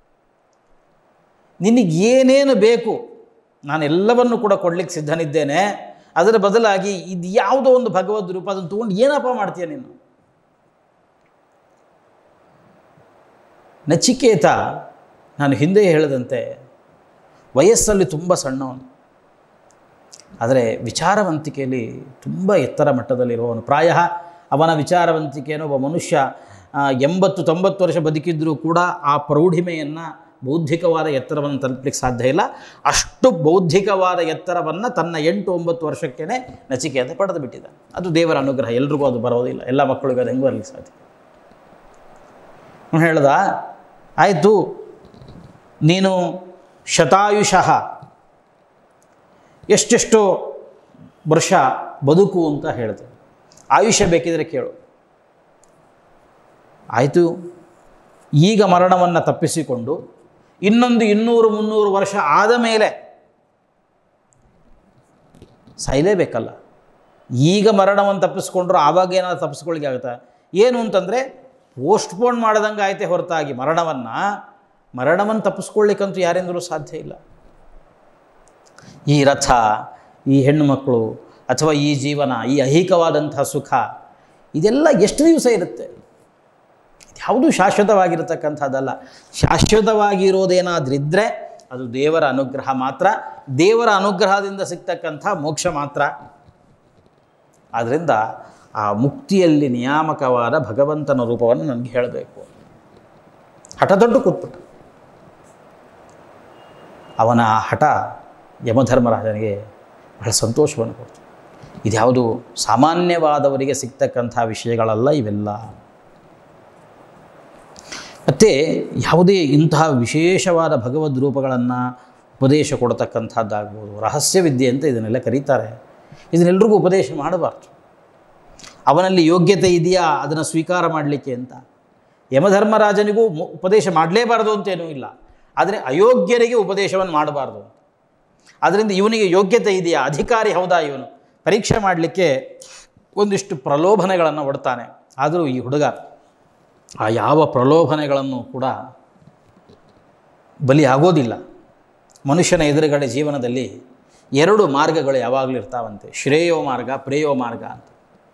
ನಿನಗೇನೇನು ಬೇಕು ನಾನು ಎಲ್ಲವನ್ನು ಕೂಡ ಕೊಡಲಿಕ್ಕೆ ಸಿದ್ಧನಿದ್ದೇನೆ. ಅದರ ಬದಲಾಗಿ ಇದು ಯಾವುದೋ ಒಂದು ಭಗವದ್ ರೂಪ, ಅದನ್ನು ತೊಗೊಂಡು ಏನಪ್ಪ ಮಾಡ್ತೀಯ ನೀನು? ನಚಿಕೇತ ನಾನು ಹಿಂದೆ ಹೇಳಿದಂತೆ ವಯಸ್ಸಲ್ಲಿ ತುಂಬ ಸಣ್ಣವನು, ಆದರೆ ವಿಚಾರವಂತಿಕೆಯಲ್ಲಿ ತುಂಬ ಎತ್ತರ ಮಟ್ಟದಲ್ಲಿರುವವನು. ಪ್ರಾಯ ಅವನ ವಿಚಾರವಂತಿಕೆಯನ್ನು ಒಬ್ಬ ಮನುಷ್ಯ 80-90 ವರ್ಷ ಬದುಕಿದ್ರೂ ಕೂಡ ಆ ಪ್ರೌಢಿಮೆಯನ್ನು, ಬೌದ್ಧಿಕವಾದ ಎತ್ತರವನ್ನು ತಲುಪಲಿಕ್ಕೆ ಸಾಧ್ಯ ಇಲ್ಲ. ಅಷ್ಟು ಬೌದ್ಧಿಕವಾದ ಎತ್ತರವನ್ನು ತನ್ನ 8-9 ವರ್ಷಕ್ಕೇ ನಚಿಕೇತ ಪಡೆದು ಬಿಟ್ಟಿದ್ದಾನೆ. ಅದು ದೇವರ ಅನುಗ್ರಹ, ಎಲ್ರಿಗೂ ಅದು ಬರೋದಿಲ್ಲ, ಎಲ್ಲ ಮಕ್ಕಳಿಗೆ ಅದು ಹೆಂಗೆ ಬರಲಿಕ್ಕೆ ಸಾಧ್ಯ. ಹೇಳ್ದ, ಆಯಿತು ನೀನು ಶತಾಯುಷಃ, ಎಷ್ಟೆಷ್ಟು ವರ್ಷ ಬದುಕು ಅಂತ ಹೇಳಿದೆ. ಆಯುಷ್ಯ ಬೇಕಿದ್ರೆ ಕೇಳು. ಆಯಿತು, ಈಗ ಮರಣವನ್ನು ತಪ್ಪಿಸಿಕೊಂಡು ಇನ್ನೊಂದು 200-300 ವರ್ಷ ಆದ ಮೇಲೆ ಸಾಯಲೇಬೇಕಲ್ಲ. ಈಗ ಮರಣವನ್ನು ತಪ್ಪಿಸ್ಕೊಂಡ್ರು ಆವಾಗ ಏನಾದ್ರು ತಪ್ಪಿಸ್ಕೊಳ್ಳಿಕ್ಕೆ ಆಗುತ್ತಾ? ಏನು ಅಂತಂದರೆ ಪೋಸ್ಟ್ಪೋನ್ ಮಾಡ್ದಂಗೆ ಆಯ್ತೆ ಹೊರತಾಗಿ ಮರಣವನ್ನು ತಪ್ಪಿಸ್ಕೊಳ್ಳಿಕ್ಕಂತೂ ಯಾರಿಂದಲೂ ಸಾಧ್ಯ ಇಲ್ಲ. ಈ ರಥ, ಈ ಹೆಣ್ಣು ಮಕ್ಕಳು, ಅಥವಾ ಈ ಜೀವನ, ಈ ಐಹಿಕವಾದಂತಹ ಸುಖ, ಇದೆಲ್ಲ ಎಷ್ಟು ದಿವಸ ಇರುತ್ತೆ? ಯಾವುದೂ ಶಾಶ್ವತವಾಗಿರತಕ್ಕಂಥದ್ದಲ್ಲ. ಶಾಶ್ವತವಾಗಿರೋದೇನಾದ್ರಿದ್ದರೆ ಅದು ದೇವರ ಅನುಗ್ರಹ ಮಾತ್ರ, ದೇವರ ಅನುಗ್ರಹದಿಂದ ಸಿಗ್ತಕ್ಕಂಥ ಮೋಕ್ಷ ಮಾತ್ರ. ಆದ್ದರಿಂದ ಆ ಮುಕ್ತಿಯಲ್ಲಿ ನಿಯಾಮಕವಾದ ಭಗವಂತನ ರೂಪವನ್ನು ನನಗೆ ಹೇಳಬೇಕು. ಹಠ ತೊಟ್ಟು ಕೂತ್ಬಿಟ್ಟು ಅವನ ಹಠ ಯಮಧರ್ಮರಾಜನಿಗೆ ಬಹಳ ಸಂತೋಷವನ್ನು ಕೊಡ್ತು. ಇದ್ಯಾವುದು ಸಾಮಾನ್ಯವಾದವರಿಗೆ ಸಿಗ್ತಕ್ಕಂಥ ವಿಷಯಗಳಲ್ಲ ಇವೆಲ್ಲ. ಮತ್ತು ಯಾವುದೇ ಇಂತಹ ವಿಶೇಷವಾದ ಭಗವದ್ ರೂಪಗಳನ್ನು ಉಪದೇಶ ಕೊಡ್ತಕ್ಕಂಥದ್ದಾಗ್ಬೋದು, ರಹಸ್ಯ ವಿದ್ಯೆ ಅಂತ ಇದನ್ನೆಲ್ಲ ಕರೀತಾರೆ. ಇದನ್ನೆಲ್ರಿಗೂ ಉಪದೇಶ ಮಾಡಬಾರ್ದು. ಅವನಲ್ಲಿ ಯೋಗ್ಯತೆ ಇದೆಯಾ ಅದನ್ನು ಸ್ವೀಕಾರ ಮಾಡಲಿಕ್ಕೆ ಅಂತ. ಯಮಧರ್ಮರಾಜನಿಗೂ ಉಪದೇಶ ಮಾಡಲೇಬಾರ್ದು ಅಂತೇನೂ ಇಲ್ಲ, ಆದರೆ ಅಯೋಗ್ಯರಿಗೆ ಉಪದೇಶವನ್ನು ಮಾಡಬಾರ್ದು. ಆದ್ದರಿಂದ ಇವನಿಗೆ ಯೋಗ್ಯತೆ ಇದೆಯಾ, ಅಧಿಕಾರಿ ಹೌದಾ ಇವನು, ಪರೀಕ್ಷೆ ಮಾಡಲಿಕ್ಕೆ ಒಂದಿಷ್ಟು ಪ್ರಲೋಭನೆಗಳನ್ನು ಒಡ್ತಾನೆ. ಆದರೂ ಈ ಹುಡುಗ ಆ ಯಾವ ಪ್ರಲೋಭನೆಗಳನ್ನು ಕೂಡ ಬಲಿ ಆಗೋದಿಲ್ಲ. ಮನುಷ್ಯನ ಎದುರುಗಡೆ ಜೀವನದಲ್ಲಿ 2 ಮಾರ್ಗಗಳು ಯಾವಾಗಲೂ ಇರ್ತಾವಂತೆ, ಶ್ರೇಯೋ ಮಾರ್ಗ, ಪ್ರೇಯೋ ಮಾರ್ಗ ಅಂತ.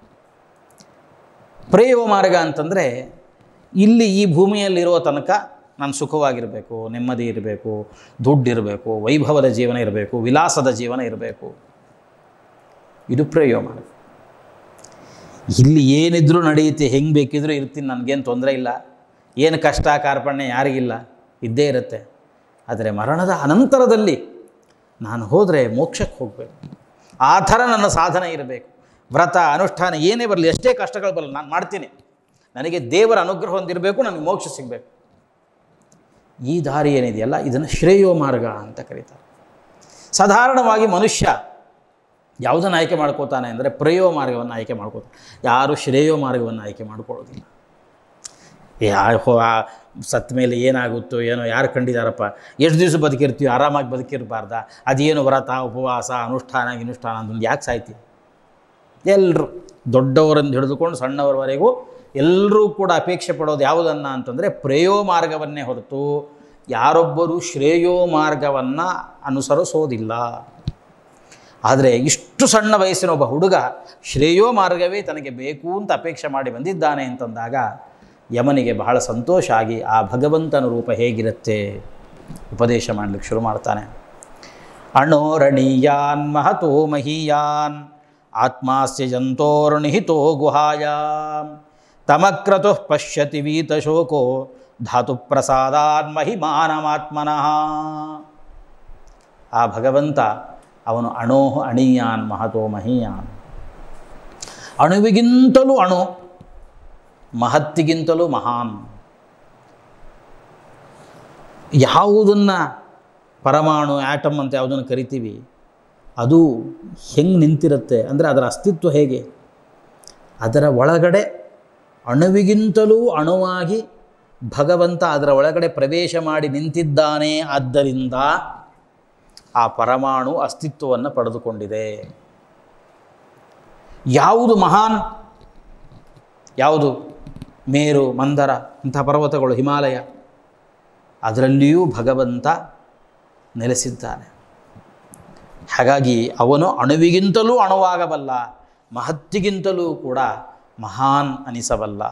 ಪ್ರೇಯೋ ಮಾರ್ಗ ಅಂತಂದರೆ ಇಲ್ಲಿ ಈ ಭೂಮಿಯಲ್ಲಿರುವ ತನಕ ನಾನು ಸುಖವಾಗಿರಬೇಕು, ನೆಮ್ಮದಿ ಇರಬೇಕು, ದುಡ್ಡಿರಬೇಕು, ವೈಭವದ ಜೀವನ ಇರಬೇಕು, ವಿಲಾಸದ ಜೀವನ ಇರಬೇಕು, ಇದು ಪ್ರೇಯೋ ಮಾರ್ಗ. ಇಲ್ಲಿ ಏನಿದ್ರೂ ನಡೆಯುತ್ತೆ, ಹೆಂಗೆ ಬೇಕಿದ್ರೂ ಇರ್ತೀನಿ, ನನಗೇನು ತೊಂದರೆ ಇಲ್ಲ, ಏನು ಕಷ್ಟ ಕಾರ್ಪಣ್ಯ ಯಾರಿಗಿಲ್ಲ, ಇದ್ದೇ ಇರುತ್ತೆ. ಆದರೆ ಮರಣದ ಅನಂತರದಲ್ಲಿ ನಾನು ಹೋದರೆ ಮೋಕ್ಷಕ್ಕೆ ಹೋಗಬೇಕು, ಆ ಥರ ನನ್ನ ಸಾಧನೆ ಇರಬೇಕು. ವ್ರತ ಅನುಷ್ಠಾನ ಏನೇ ಬರಲಿ, ಎಷ್ಟೇ ಕಷ್ಟಗಳು ಬರಲಿ, ನಾನು ಮಾಡ್ತೀನಿ, ನನಗೆ ದೇವರ ಅನುಗ್ರಹ ಹೊಂದಿರಬೇಕು, ನನಗೆ ಮೋಕ್ಷ ಸಿಗಬೇಕು. ಈ ದಾರಿ ಏನಿದೆಯಲ್ಲ ಇದನ್ನು ಶ್ರೇಯೋ ಮಾರ್ಗ ಅಂತ ಕರೀತಾರೆ. ಸಾಧಾರಣವಾಗಿ ಮನುಷ್ಯ ಯಾವುದನ್ನು ಆಯ್ಕೆ ಮಾಡ್ಕೋತಾನೆ ಅಂದರೆ ಪ್ರೇಯೋ ಮಾರ್ಗವನ್ನು ಆಯ್ಕೆ ಮಾಡ್ಕೋತಾನೆ. ಯಾರು ಶ್ರೇಯೋ ಮಾರ್ಗವನ್ನು ಆಯ್ಕೆ ಮಾಡ್ಕೊಳ್ಳೋದಿಲ್ಲ. ಸತ್ತ ಮೇಲೆ ಏನಾಗುತ್ತೋ ಏನೋ, ಯಾರು ಕಂಡಿದ್ದಾರಪ್ಪ, ಎಷ್ಟು ದಿವಸ ಬದುಕಿರ್ತೀವಿ, ಆರಾಮಾಗಿ ಬದುಕಿರಬಾರ್ದ, ಅದೇನು ವ್ರತ ಉಪವಾಸ ಅನುಷ್ಠಾನ ಅಂತಂದು ಯಾಕೆ ಸಾಯ್ತೀವಿ? ಎಲ್ಲರೂ ದೊಡ್ಡವರನ್ನು ಹಿಡಿದುಕೊಂಡು ಸಣ್ಣವರವರೆಗೂ ಎಲ್ಲರೂ ಕೂಡ ಅಪೇಕ್ಷೆ ಪಡೋದು ಯಾವುದನ್ನು ಅಂತಂದರೆ ಪ್ರೇಯೋ ಮಾರ್ಗವನ್ನೇ ಹೊರತು ಯಾರೊಬ್ಬರೂ ಶ್ರೇಯೋ ಮಾರ್ಗವನ್ನು ಅನುಸರಿಸೋದಿಲ್ಲ. ಆದರೆ ಇಷ್ಟು ಸಣ್ಣ ವಯಸ್ಸಿನ ಒಬ್ಬ ಹುಡುಗ ಶ್ರೇಯೋ ಮಾರ್ಗವೇ ತನಗೆ ಬೇಕು ಅಂತ ಅಪೇಕ್ಷೆ ಮಾಡಿ ಬಂದಿದ್ದಾನೆ ಅಂತಂದಾಗ ಯಮನಿಗೆ ಬಹಳ ಸಂತೋಷ ಆಗಿ ಆ ಭಗವಂತನ ರೂಪ ಹೇಗಿರುತ್ತೆ ಉಪದೇಶ ಮಾಡಲಿಕ್ಕೆ ಶುರು ಮಾಡ್ತಾನೆ. ಅಣೋರಣೀಯಾನ್ ಮಹತೋ ಮಹೀಯಾನ್ ಆತ್ಮಾಸ್ಯ ಜಂತೋರ್ನಿಹಿತೋ ಗುಹಾಯಾಂ ತಮಕ್ರತುಃ ಪಶ್ಯತಿ ವೀತಶೋಕೋ ಧಾತು ಪ್ರಸಾದಾನ್ ಮಹಿಮಾನಮಾತ್ಮನಃ. ಆ ಭಗವಂತ ಅವನು ಅಣೋಹ್ ಅಣೀಯಾನ್ ಮಹತೋ ಮಹೀಯಾನ್, ಅಣುವಿಗಿಂತಲೂ ಅಣು, ಮಹತ್ತಿಗಿಂತಲೂ ಮಹಾನ್. ಯಾವುದನ್ನು ಪರಮಾಣು ಆಟಮ್ ಅಂತ ಯಾವುದನ್ನು ಕರಿತೀವಿ ಅದು ಹೆಂಗೆ ನಿಂತಿರುತ್ತೆ ಅಂದರೆ ಅದರ ಅಸ್ತಿತ್ವ ಹೇಗೆ, ಅದರ ಒಳಗಡೆ ಅಣುವಿಗಿಂತಲೂ ಅಣುವಾಗಿ ಭಗವಂತ ಅದರ ಒಳಗಡೆ ಪ್ರವೇಶ ಮಾಡಿ ನಿಂತಿದ್ದಾನೆ. ಆದ್ದರಿಂದ ಆ ಪರಮಾಣು ಅಸ್ತಿತ್ವವನ್ನು ಪಡೆದುಕೊಂಡಿದೆ. ಯಾವುದು ಮಹಾನ್, ಯಾವುದು ಮೇರು ಮಂದರ ಇಂಥ ಪರ್ವತಗಳು, ಹಿಮಾಲಯ, ಅದರಲ್ಲಿಯೂ ಭಗವಂತ ನೆಲೆಸಿದ್ದಾನೆ. ಹಾಗಾಗಿ ಅವನು ಅಣುವಿಗಿಂತಲೂ ಅಣುವಾಗಬಲ್ಲ, ಮಹತ್ತಿಗಿಂತಲೂ ಕೂಡ ಮಹಾನ್ ಅನಿಸಬಲ್ಲ.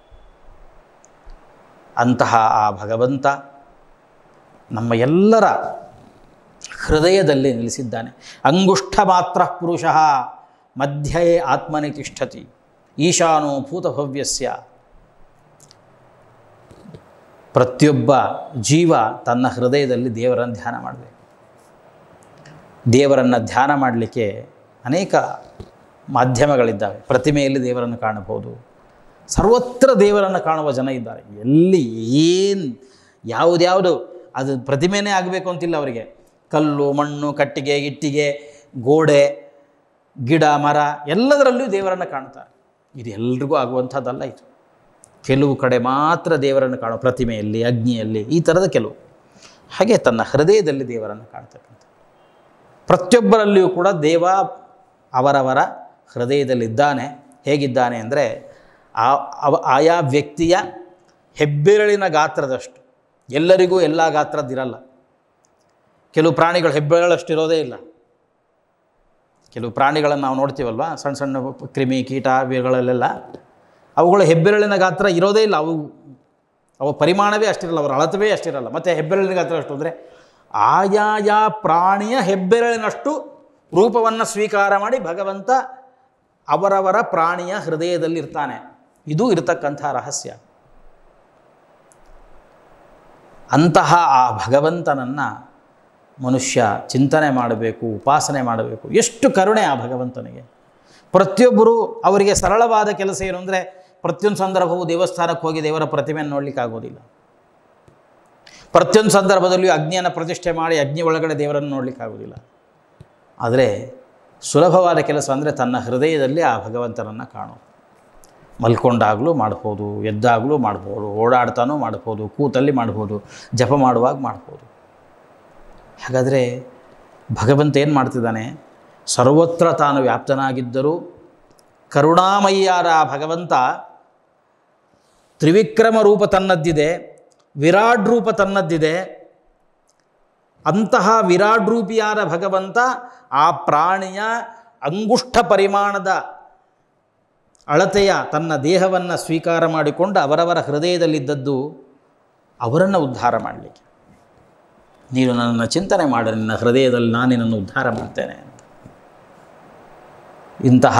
ಅಂತಹ ಆ ಭಗವಂತ ನಮ್ಮ ಎಲ್ಲರ ಹೃದಯದಲ್ಲಿ ನೆಲೆಸಿದ್ದಾನೆ. ಅಂಗುಷ್ಠ ಮಾತ್ರ ಪುರುಷಃ ಮಧ್ಯೆ ಆತ್ಮನಿ ತಿಷ್ಠತಿ ಈಶಾನೋ ಭೂತಭವ್ಯಸ್ಯ. ಪ್ರತಿಯೊಬ್ಬ ಜೀವ ತನ್ನ ಹೃದಯದಲ್ಲಿ ದೇವರನ್ನು ಧ್ಯಾನ ಮಾಡಬೇಕು. ದೇವರನ್ನು ಧ್ಯಾನ ಮಾಡಲಿಕ್ಕೆ ಅನೇಕ ಮಾಧ್ಯಮಗಳಿದ್ದಾವೆ. ಪ್ರತಿಮೆಯಲ್ಲಿ ದೇವರನ್ನು ಕಾಣಬಹುದು, ಸರ್ವತ್ರ ದೇವರನ್ನು ಕಾಣುವ ಜನ ಇದ್ದಾರೆ. ಎಲ್ಲಿ ಏನು ಯಾವುದ್ಯಾವುದು ಅದು ಪ್ರತಿಮೆನೇ ಆಗಬೇಕು ಅಂತಿಲ್ಲ ಅವರಿಗೆ. ಕಲ್ಲು ಮಣ್ಣು ಕಟ್ಟಿಗೆ ಇಟ್ಟಿಗೆ ಗೋಡೆ ಗಿಡ ಮರ ಎಲ್ಲದರಲ್ಲೂ ದೇವರನ್ನು ಕಾಣ್ತಾರೆ. ಇದು ಎಲ್ರಿಗೂ ಆಗುವಂಥದ್ದಲ್ಲ. ಇದು ಕೆಲವು ಕಡೆ ಮಾತ್ರ ದೇವರನ್ನು ಕಾಣೋ, ಪ್ರತಿಮೆಯಲ್ಲಿ ಅಗ್ನಿಯಲ್ಲಿ ಈ ಥರದ ಕೆಲವು. ಹಾಗೆ ತನ್ನ ಹೃದಯದಲ್ಲಿ ದೇವರನ್ನು ಕಾಣ್ತಕ್ಕಂಥ. ಪ್ರತಿಯೊಬ್ಬರಲ್ಲಿಯೂ ಕೂಡ ದೇವ ಅವರವರ ಹೃದಯದಲ್ಲಿದ್ದಾನೆ. ಹೇಗಿದ್ದಾನೆ ಅಂದರೆ ಆಯಾ ವ್ಯಕ್ತಿಯ ಹೆಬ್ಬೆರಳಿನ ಗಾತ್ರದಷ್ಟು. ಎಲ್ಲರಿಗೂ ಎಲ್ಲ ಗಾತ್ರದ್ದಿರಲ್ಲ. ಕೆಲವು ಪ್ರಾಣಿಗಳು ಹೆಬ್ಬೆರಳಷ್ಟಿರೋದೇ ಇಲ್ಲ. ಕೆಲವು ಪ್ರಾಣಿಗಳನ್ನು ನಾವು ನೋಡ್ತೀವಲ್ವ, ಸಣ್ಣ ಸಣ್ಣ ಕ್ರಿಮಿ ಕೀಟ ಇವುಗಳಲ್ಲೆಲ್ಲ ಅವುಗಳ ಹೆಬ್ಬೆರಳಿನ ಗಾತ್ರ ಇರೋದೇ ಇಲ್ಲ. ಅವು ಪರಿಮಾಣವೇ ಅಷ್ಟಿರಲ್ಲ, ಅವರ ಅಳತವೇ ಅಷ್ಟಿರಲ್ಲ. ಮತ್ತು ಹೆಬ್ಬೆರಳಿನ ಗಾತ್ರ ಅಷ್ಟು ಅಂದರೆ ಆಯಾಯ ಪ್ರಾಣಿಯ ಹೆಬ್ಬೆರಳಿನಷ್ಟು ರೂಪವನ್ನು ಸ್ವೀಕಾರ ಮಾಡಿ ಭಗವಂತ ಅವರವರ ಪ್ರಾಣಿಯ ಹೃದಯದಲ್ಲಿರ್ತಾನೆ. ಇದು ಇರತಕ್ಕಂಥ ರಹಸ್ಯ. ಅಂತಹ ಆ ಭಗವಂತನನ್ನು ಮನುಷ್ಯ ಚಿಂತನೆ ಮಾಡಬೇಕು, ಉಪಾಸನೆ ಮಾಡಬೇಕು. ಎಷ್ಟು ಕರುಣೆ ಆ ಭಗವಂತನಿಗೆ. ಪ್ರತಿಯೊಬ್ಬರು ಅವರಿಗೆ ಸರಳವಾದ ಕೆಲಸ ಏನು ಅಂದರೆ ಪ್ರತಿಯೊಂದು ಸಂದರ್ಭವೂ ದೇವಸ್ಥಾನಕ್ಕೆ ಹೋಗಿ ದೇವರ ಪ್ರತಿಮೆಯನ್ನು ನೋಡಲಿಕ್ಕಾಗೋದಿಲ್ಲ. ಪ್ರತಿಯೊಂದು ಸಂದರ್ಭದಲ್ಲಿಯೂ ಅಗ್ನಿಯನ್ನು ಪ್ರತಿಷ್ಠೆ ಮಾಡಿ ಅಗ್ನಿ ಒಳಗಡೆ ದೇವರನ್ನು ನೋಡಲಿಕ್ಕಾಗೋದಿಲ್ಲ. ಆದರೆ ಸುಲಭವಾದ ಕೆಲಸ ಅಂದರೆ ತನ್ನ ಹೃದಯದಲ್ಲಿ ಆ ಭಗವಂತನನ್ನು ಕಾಣೋದು. ಮಲ್ಕೊಂಡಾಗಲೂ ಮಾಡ್ಬೋದು, ಎದ್ದಾಗಲೂ ಮಾಡ್ಬೋದು, ಓಡಾಡ್ತಾನೂ ಮಾಡ್ಬೋದು, ಕೂತಲ್ಲಿ ಮಾಡ್ಬೋದು, ಜಪ ಮಾಡುವಾಗ ಮಾಡ್ಬೋದು. ಹಾಗಾದರೆ ಭಗವಂತ ಏನು ಮಾಡ್ತಿದ್ದಾನೆ? ಸರ್ವತ್ರ ತಾನು ವ್ಯಾಪ್ತನಾಗಿದ್ದರೂ ಕರುಣಾಮಯ್ಯಾರ ಭಗವಂತ ತ್ರಿವಿಕ್ರಮ ರೂಪ ತನ್ನದ್ದಿದೆ, ವಿರಾಟ್ ರೂಪ ತನ್ನದ್ದಿದೆ. ಅಂತಹ ವಿರಾಟ್ ರೂಪಿಯಾದ ಭಗವಂತ ಆ ಪ್ರಾಣಿಯ ಅಂಗುಷ್ಠ ಪರಿಮಾಣದ ಅಳತೆಯ ತನ್ನ ದೇಹವನ್ನು ಸ್ವೀಕಾರ ಮಾಡಿಕೊಂಡು ಅವರವರ ಹೃದಯದಲ್ಲಿದ್ದದ್ದು ಅವರನ್ನು ಉದ್ಧಾರ ಮಾಡಲಿಕ್ಕೆ. ನೀನು ನನ್ನನ್ನು ಚಿಂತನೆ ಮಾಡು, ನಿನ್ನ ಹೃದಯದಲ್ಲಿ ನಾನು ನಿನ್ನನ್ನು ಉದ್ಧಾರ ಮಾಡ್ತೇನೆ ಅಂತ. ಇಂತಹ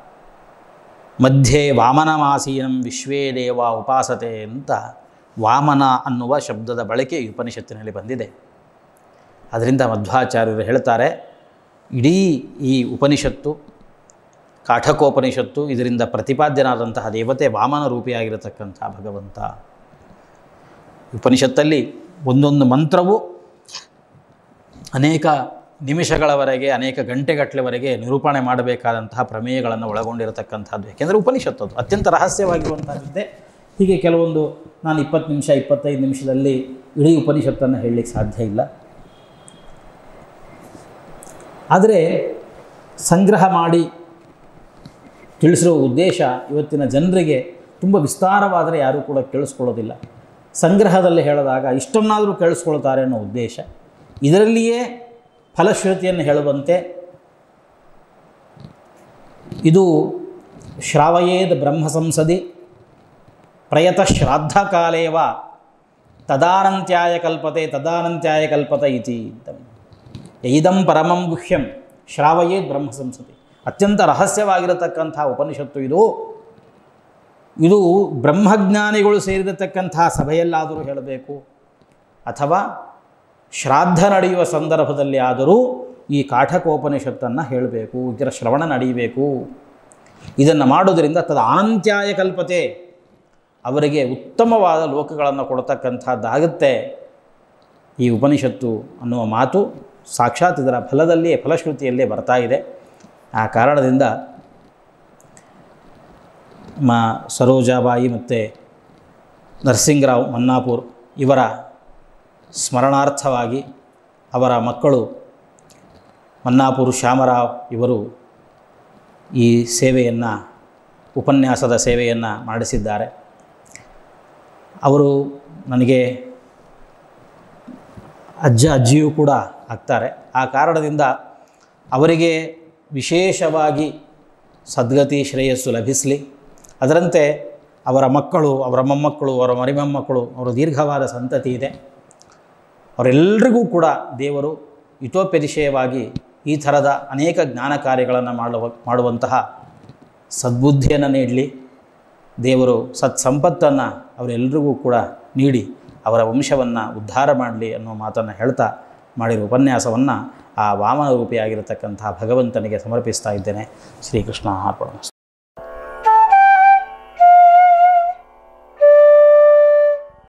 ಮಧ್ಯೆ ವಾಮನಮಾಸೀನಂ ವಿಶ್ವೇ ದೇವ ಉಪಾಸತೆ ಅಂತ ವಾಮನ ಅನ್ನುವ ಶಬ್ದದ ಬಳಕೆ ಈ ಉಪನಿಷತ್ತಿನಲ್ಲಿ ಬಂದಿದೆ. ಅದರಿಂದ ಮಧ್ವಾಚಾರ್ಯರು ಹೇಳ್ತಾರೆ, ಇಡೀ ಈ ಉಪನಿಷತ್ತು ಕಾಠಕೋಪನಿಷತ್ತು ಇದರಿಂದ ಪ್ರತಿಪಾದ್ಯನಾದಂತಹ ದೇವತೆ ವಾಮನ ರೂಪಿಯಾಗಿರತಕ್ಕಂಥ ಭಗವಂತ. ಉಪನಿಷತ್ತಲ್ಲಿ ಒಂದೊಂದು ಮಂತ್ರವು ಅನೇಕ ನಿಮಿಷಗಳವರೆಗೆ, ಅನೇಕ ಗಂಟೆಗಟ್ಟಲೆವರೆಗೆ ನಿರೂಪಣೆ ಮಾಡಬೇಕಾದಂತಹ ಪ್ರಮೇಯಗಳನ್ನು ಒಳಗೊಂಡಿರತಕ್ಕಂಥದ್ದು. ಏಕೆಂದರೆ ಉಪನಿಷತ್ತು ಅದು ಅತ್ಯಂತ ರಹಸ್ಯವಾಗಿರುವಂಥದ್ದೇ. ಹೀಗೆ ಕೆಲವೊಂದು ನಾನು 20 ನಿಮಿಷ 25 ನಿಮಿಷದಲ್ಲಿ ಇಡೀ ಉಪನಿಷತ್ತನ್ನು ಹೇಳಲಿಕ್ಕೆ ಸಾಧ್ಯ ಇಲ್ಲ. ಆದರೆ ಸಂಗ್ರಹ ಮಾಡಿ ತಿಳಿಸಿರುವ ಉದ್ದೇಶ ಇವತ್ತಿನ ಜನರಿಗೆ ತುಂಬ ವಿಸ್ತಾರವಾದರೆ ಯಾರೂ ಕೂಡ ಕೇಳಿಸ್ಕೊಳ್ಳೋದಿಲ್ಲ. ಸಂಗ್ರಹದಲ್ಲಿ ಹೇಳಿದಾಗ ಇಷ್ಟನ್ನಾದರೂ ಕೇಳಿಸ್ಕೊಳ್ತಾರೆ ಅನ್ನೋ ಉದ್ದೇಶ. ಇದರಲ್ಲಿಯೇ ಫಲಶ್ರುತಿಯನ್ನು ಹೇಳುವಂತೆ ಇದು ಶ್ರಾವಯೇದ್ ಬ್ರಹ್ಮ ಸಂಸದಿ ಪ್ರಯತ ಶ್ರಾದ್ದ ಕಾಲೇವ ತದಾನಂತ್ಯಾಯ ಕಲ್ಪತೆ ಇತಿ ಇದಂ ಪರಮಂ ಗುಹ್ಯಂ ಶ್ರಾವಯೇದ್ ಬ್ರಹ್ಮ ಸಂಸದಿ. ಅತ್ಯಂತ ರಹಸ್ಯವಾಗಿರತಕ್ಕಂಥ ಉಪನಿಷತ್ತು ಇದು ಬ್ರಹ್ಮಜ್ಞಾನಿಗಳು ಸೇರಿರತಕ್ಕಂಥ ಸಭೆಯಲ್ಲಾದರೂ ಹೇಳಬೇಕು, ಅಥವಾ ಶ್ರಾದ್ದ ನಡೆಯುವ ಸಂದರ್ಭದಲ್ಲಿ ಆದರೂ ಈ ಕಾಠಕೋಪನಿಷತ್ತನ್ನು ಹೇಳಬೇಕು, ಇದರ ಶ್ರವಣ ನಡೆಯಬೇಕು. ಇದನ್ನು ಮಾಡೋದರಿಂದ ತದಾನಂತ್ಯಾಯ ಕಲ್ಪತೆ, ಅವರಿಗೆ ಉತ್ತಮವಾದ ಲೋಕಗಳನ್ನು ಕೊಡತಕ್ಕಂಥದ್ದಾಗುತ್ತೆ ಈ ಉಪನಿಷತ್ತು ಅನ್ನುವ ಮಾತು ಸಾಕ್ಷಾತ್ ಇದರ ಫಲಶ್ರುತಿಯಲ್ಲೇ ಬರ್ತಾ ಇದೆ. ಆ ಕಾರಣದಿಂದ ಸರೋಜಾಬಾಯಿ ಮತ್ತು ನರಸಿಂಗರಾವ್ ಮನ್ನಾಪುರ್ ಇವರ ಸ್ಮರಣಾರ್ಥವಾಗಿ ಅವರ ಮಕ್ಕಳು ಮನ್ನಾಪುರ್ ಶ್ಯಾಮರಾವ್ ಇವರು ಈ ಸೇವೆಯನ್ನು, ಉಪನ್ಯಾಸದ ಸೇವೆಯನ್ನು ಮಾಡಿಸಿದ್ದಾರೆ. ಅವರು ನನಗೆ ಅಜ್ಜಿಯೂ ಕೂಡ ಆಗ್ತಾರೆ. ಆ ಕಾರಣದಿಂದ ಅವರಿಗೆ ವಿಶೇಷವಾಗಿ ಸದ್ಗತಿ ಶ್ರೇಯಸ್ಸು ಲಭಿಸಲಿ, ಅದರಂತೆ ಅವರ ಮಕ್ಕಳು, ಅವರ ಮೊಮ್ಮಕ್ಕಳು, ಅವರ ಮರಿಮೊಮ್ಮಕ್ಕಳು, ಅವರ ದೀರ್ಘವಾದ ಸಂತತಿ ಇದೆ, ಅವರೆಲ್ಲರಿಗೂ ಕೂಡ ದೇವರು ಹಿತೋಪದೇಶವಾಗಿ ಈ ಥರದ ಅನೇಕ ಜ್ಞಾನ ಕಾರ್ಯಗಳನ್ನು ಮಾಡುವಂತಹ ಸದ್ಬುದ್ಧಿಯನ್ನು ನೀಡಲಿ. ದೇವರು ಸತ್ಸಂಪತ್ತನ್ನು ಅವರೆಲ್ಲರಿಗೂ ಕೂಡ ನೀಡಿ ಅವರ ವಂಶವನ್ನು ಉದ್ಧಾರ ಮಾಡಲಿ ಅನ್ನೋ ಮಾತನ್ನು ಹೇಳ್ತಾ ಮಾಡಿರುವ ಉಪನ್ಯಾಸವನ್ನು ಆ ವಾಮನ ರೂಪಿಯಾಗಿರತಕ್ಕಂಥ ಭಗವಂತನಿಗೆ ಸಮರ್ಪಿಸ್ತಾ ಇದ್ದೇನೆ. ಶ್ರೀಕೃಷ್ಣ ಅರ್ಪಣಮಸ್ತು.